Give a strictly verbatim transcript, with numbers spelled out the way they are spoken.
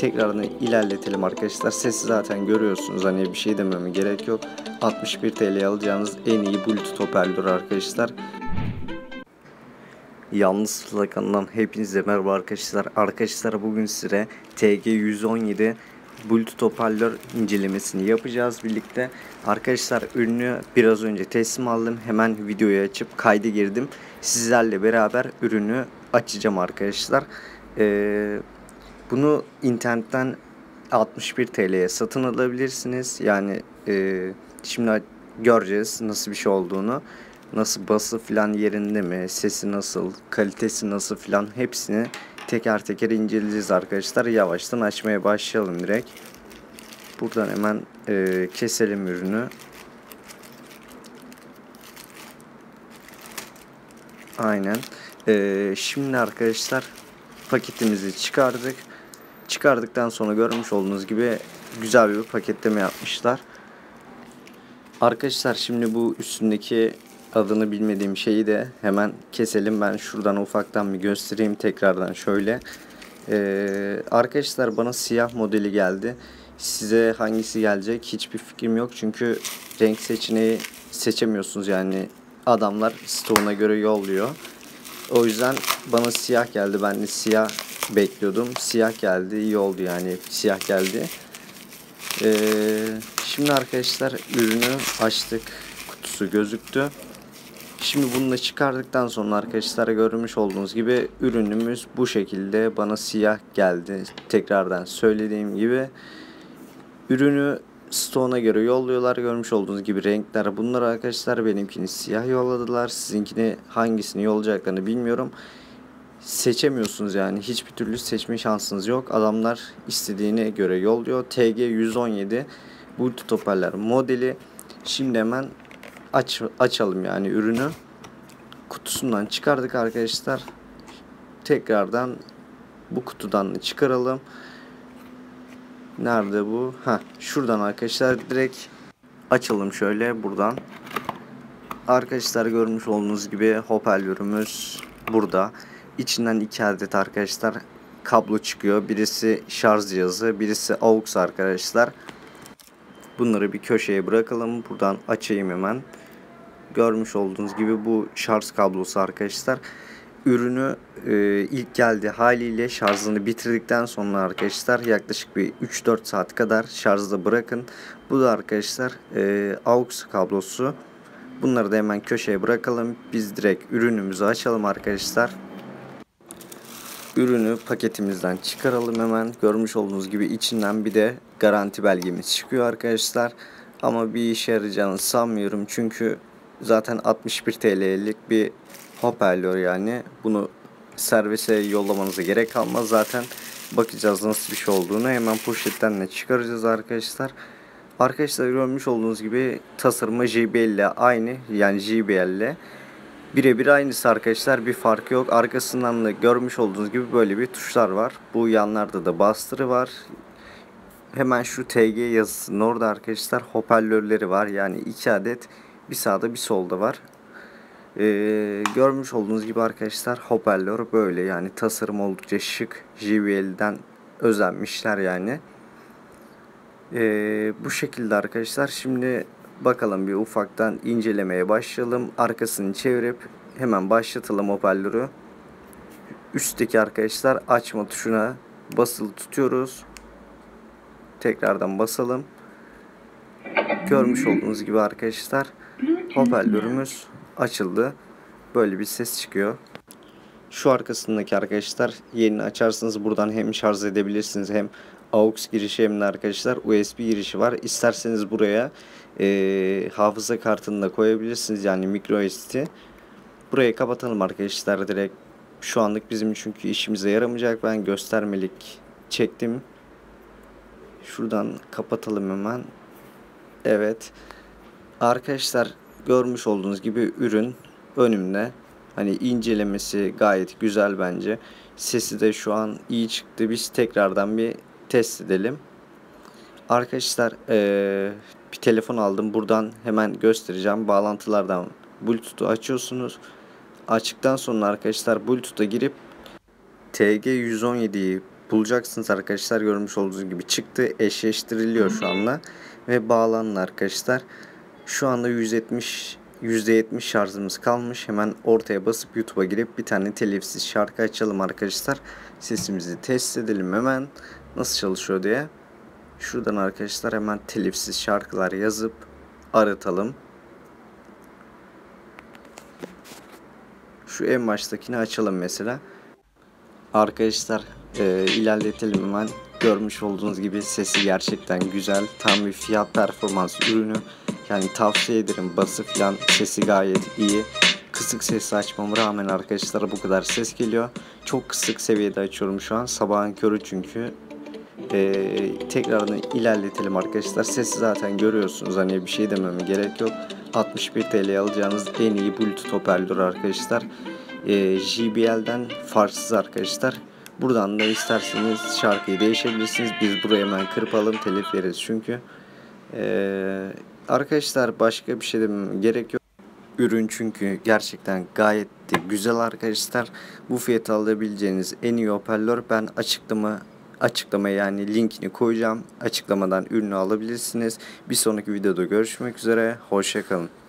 Tekrarını ilerletelim arkadaşlar. Sesi zaten görüyorsunuz. Hani bir şey dememe gerek yok. altmış bir T L'ye alacağınız en iyi Bluetooth hoparlör arkadaşlar. Yalnız Sıla kanalından hepinize merhaba arkadaşlar. Arkadaşlar bugün size T G yüz on yedi Bluetooth hoparlör incelemesini yapacağız birlikte. Arkadaşlar ürünü biraz önce teslim aldım. Hemen videoyu açıp kayda girdim. Sizlerle beraber ürünü açacağım arkadaşlar. Ee, bunu internetten altmış bir T L'ye satın alabilirsiniz. Yani e, şimdi göreceğiz nasıl bir şey olduğunu. Nasıl, bası falan yerinde mi, sesi nasıl, kalitesi nasıl falan hepsini teker teker inceleyeceğiz arkadaşlar. Yavaştan açmaya başlayalım direkt. Buradan hemen e, keselim ürünü. Aynen. E, şimdi arkadaşlar paketimizi çıkardık. Çıkardıktan sonra görmüş olduğunuz gibi güzel bir paketleme yapmışlar. Arkadaşlar şimdi bu üstündeki adını bilmediğim şeyi de hemen keselim. Ben şuradan ufaktan bir göstereyim tekrardan şöyle. Ee, arkadaşlar bana siyah modeli geldi. Size hangisi gelecek hiçbir fikrim yok. Çünkü renk seçeneği seçemiyorsunuz. Yani adamlar stoğuna göre yolluyor. O yüzden bana siyah geldi. Ben de siyah bekliyordum. Siyah geldi. İyi oldu yani. Siyah geldi. Ee, şimdi arkadaşlar ürünü açtık. Kutusu gözüktü. Şimdi bunu da çıkardıktan sonra arkadaşlar görmüş olduğunuz gibi ürünümüz bu şekilde bana siyah geldi. Tekrardan söylediğim gibi ürünü stoğuna göre yolluyorlar. Görmüş olduğunuz gibi renkler bunlar arkadaşlar. Benimkini siyah yolladılar. Sizinkini hangisini yollayacaklarını bilmiyorum. Seçemiyorsunuz yani. Hiçbir türlü seçme şansınız yok. Adamlar istediğine göre yolluyor. T G yüz on yedi Bluetooth hoparlör modeli. Şimdi hemen aç, açalım yani ürünü. Kutusundan çıkardık arkadaşlar. Tekrardan bu kutudan da çıkaralım. Nerede bu? Ha, şuradan arkadaşlar direkt açalım şöyle buradan. Arkadaşlar görmüş olduğunuz gibi hoparlörümüz burada. İçinden iki adet arkadaşlar kablo çıkıyor. Birisi şarj cihazı, birisi aux arkadaşlar. Bunları bir köşeye bırakalım. Buradan açayım hemen. Görmüş olduğunuz gibi bu şarj kablosu arkadaşlar. Ürünü e, ilk geldiği haliyle şarjını bitirdikten sonra arkadaşlar yaklaşık bir üç dört saat kadar şarjda bırakın. Bu da arkadaşlar e, aux kablosu. Bunları da hemen köşeye bırakalım. Biz direkt ürünümüzü açalım arkadaşlar. Ürünü paketimizden çıkaralım hemen. Görmüş olduğunuz gibi içinden bir de garanti belgemiz çıkıyor arkadaşlar. Ama bir işe yarayacağını sanmıyorum. Çünkü zaten altmış bir T L'lik bir hoparlör yani. Bunu servise yollamanıza gerek kalmaz. Zaten bakacağız nasıl bir şey olduğunu. Hemen poşetten de çıkaracağız arkadaşlar. Arkadaşlar görmüş olduğunuz gibi tasarımı J B L ile aynı. Yani J B L ile birebir aynısı arkadaşlar. Bir farkı yok. Arkasından da görmüş olduğunuz gibi böyle bir tuşlar var. Bu yanlarda da bastırı var. Hemen şu T G yazısının orada arkadaşlar hoparlörleri var. Yani iki adet bir sağda bir solda var. Ee, görmüş olduğunuz gibi arkadaşlar hoparlör böyle. Yani tasarım oldukça şık. J B L'den özenmişler yani. Ee, bu şekilde arkadaşlar. Şimdi bakalım bir ufaktan incelemeye başlayalım. Arkasını çevirip hemen başlatalım hoparlörü. Üstteki arkadaşlar açma tuşuna basılı tutuyoruz. Tekrardan basalım. Görmüş olduğunuz gibi arkadaşlar hoparlörümüz açıldı. Böyle bir ses çıkıyor. Şu arkasındaki arkadaşlar yerini açarsınız. Buradan hem şarj edebilirsiniz hem aux girişi hem de arkadaşlar U S B girişi var. İsterseniz buraya e, hafıza kartını da koyabilirsiniz. Yani micro S D. Burayı kapatalım arkadaşlar direkt. Şu anlık bizim çünkü işimize yaramayacak. Ben göstermelik çektim. Şuradan kapatalım hemen. Evet. Arkadaşlar görmüş olduğunuz gibi ürün önümde. Hani incelemesi gayet güzel bence. Sesi de şu an iyi çıktı. Biz tekrardan bir test edelim. Arkadaşlar ee, bir telefon aldım. Buradan hemen göstereceğim. Bağlantılardan Bluetooth'u açıyorsunuz. Açtıktan sonra arkadaşlar Bluetooth'a girip T G yüz on yediyi bulacaksınız arkadaşlar. Görmüş olduğunuz gibi çıktı. Eşleştiriliyor şu anda. Ve bağlanın arkadaşlar. Şu anda yüz yetmiş yüzde yetmiş şarjımız kalmış. Hemen ortaya basıp YouTube'a girip bir tane telifsiz şarkı açalım arkadaşlar. Sesimizi test edelim hemen. Nasıl çalışıyor diye. Şuradan arkadaşlar hemen telifsiz şarkılar yazıp aratalım. Şu en baştakini açalım mesela. Arkadaşlar e, ilerletelim hemen. Görmüş olduğunuz gibi sesi gerçekten güzel. Tam bir fiyat performans ürünü. Yani tavsiye ederim. Bası falan sesi gayet iyi. Kısık sesi açmama rağmen arkadaşlar bu kadar ses geliyor. Çok kısık seviyede açıyorum şu an. Sabahın körü çünkü. Ee, tekrardan ilerletelim arkadaşlar. Sesi zaten görüyorsunuz. Hani bir şey dememe gerek yok. altmış bir T L'ye alacağınız en iyi Bluetooth hoparlör arkadaşlar. Ee, J B L'den farksız arkadaşlar. Buradan da isterseniz şarkıyı değişebilirsiniz. Biz buraya hemen kırpalım, telif veririz çünkü. Ee, arkadaşlar başka bir şey dememe gerek yok. Ürün çünkü gerçekten gayet de güzel arkadaşlar. Bu fiyata alabileceğiniz en iyi hoparlör. Ben açıklama açıklamaya yani linkini koyacağım. Açıklamadan ürünü alabilirsiniz. Bir sonraki videoda görüşmek üzere. Hoşça kalın.